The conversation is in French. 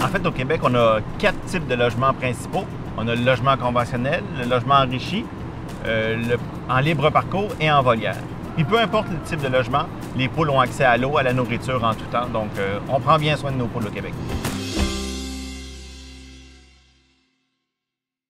En fait, au Québec, on a 4 types de logements principaux. On a le logement conventionnel, le logement enrichi, en libre parcours et en volière. Puis peu importe le type de logement, les poules ont accès à l'eau, à la nourriture en tout temps. Donc, on prend bien soin de nos poules au Québec.